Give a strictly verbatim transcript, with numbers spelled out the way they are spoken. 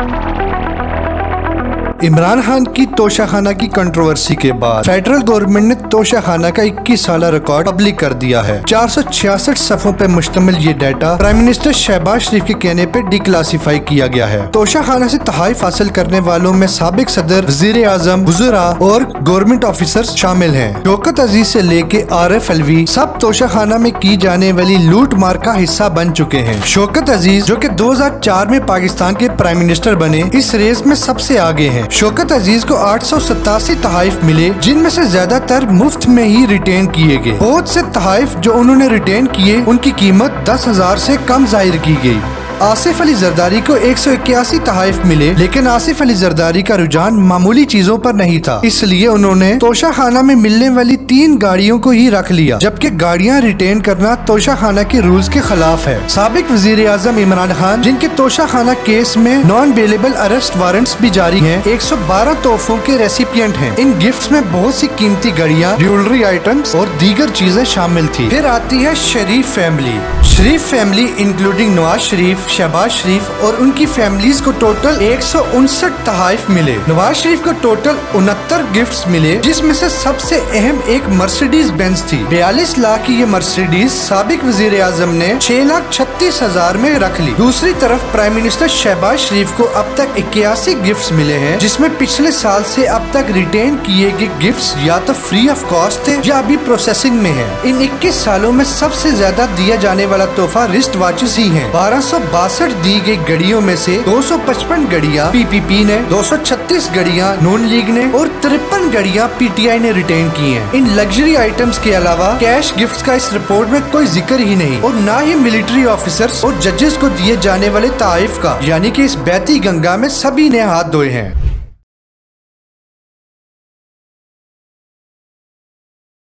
इमरान खान की तोशाखाना की कंट्रोवर्सी के बाद फेडरल गवर्नमेंट ने तोशाखाना का इक्कीस साल रिकॉर्ड पब्लिक कर दिया है। चार सौ छियासठ सफ़ों पर मुश्तमिल ये data prime minister Shehbaz Sharif के कहने पे डिक्लासिफाई किया गया है। तोशाखाना से तहाइफ हासिल करने वालों में साबिक सदर, वजीर आजम, वज़रा और गवर्नमेंट ऑफिसर्स शामिल हैं। शौकत अजीज से लेके आरिफ अलवी सब तोशाखाना में की जाने वाली लूट मार का हिस्सा बन चुके हैं। शौकत अजीज जो कि दो हजार चार में पाकिस्तान के प्राइम मिनिस्टर बने, इस रेस में सबसे आगे हैं। शौकत अजीज को आठ सौ सतासी तहाइफ मिले, जिनमें से ज्यादातर मुफ्त में ही रिटेन किए गए। बहुत से तहाइफ जो उन्होंने रिटेन किए उनकी कीमत दस हजार से कम जाहिर की गई। आसिफ अली जरदारी को एक सौ इक्यासी तहाइफ मिले, लेकिन आसिफ अली जरदारी का रुझान मामूली चीजों पर नहीं था, इसलिए उन्होंने तोशाखाना में मिलने वाली तीन गाड़ियों को ही रख लिया, जबकि गाड़ियां रिटेन करना तोशाखाना के रूल्स के खिलाफ है। साबिक वजीर आजम इमरान खान, जिनके तोशाखाना केस में नॉन बेलेबल अरेस्ट वारंट्स भी जारी हैं, एक सौ बारह तोहफों के रेसिपिएंट हैं। इन गिफ्ट्स में बहुत सी कीमती घड़ियां, ज्वेलरी आइटम्स और दीगर चीजें शामिल थी। फिर आती है Sharif family. Sharif family including Nawaz Sharif, Shehbaz Sharif और उनकी फैमिलीज को टोटल एक सौ उनसठ तहाइफ मिले। नवाज शरीफ को टोटल उनहत्तर गिफ्ट्स मिले, जिसमें से सबसे अहम एक मर्सिडीज बेंज थी। बयालीस लाख की ये मर्सिडीज साबिक वजीर आजम ने छह लाख छत्तीस हजार में रख ली। दूसरी तरफ प्राइम मिनिस्टर शहबाज शरीफ को अब तक इक्यासी गिफ्ट्स मिले हैं, जिसमें पिछले साल से अब तक रिटेन किए गए गिफ्ट्स या तो फ्री ऑफ कॉस्ट थे या अभी प्रोसेसिंग में है। इन इक्कीस सालों में सबसे ज्यादा दिया जाने वाला तोहफा रिस्ट वॉचेस ही है। बारह सौ बासठ दी गई घड़ियों में से दो सौ पचपन घड़ियां पीपीपी ने, दो सौ छत्तीस घड़ियां नून लीग ने और तिरपन घड़ियां पीटीआई ने रिटेन की हैं। इन लग्जरी आइटम्स के अलावा कैश गिफ्ट्स का इस रिपोर्ट में कोई जिक्र ही नहीं और न ही मिलिट्री ऑफिसर्स और जजेस को दिए जाने वाले तहाइफ का, यानी कि इस बैती गंगा में सभी ने हाथ धोए हैं।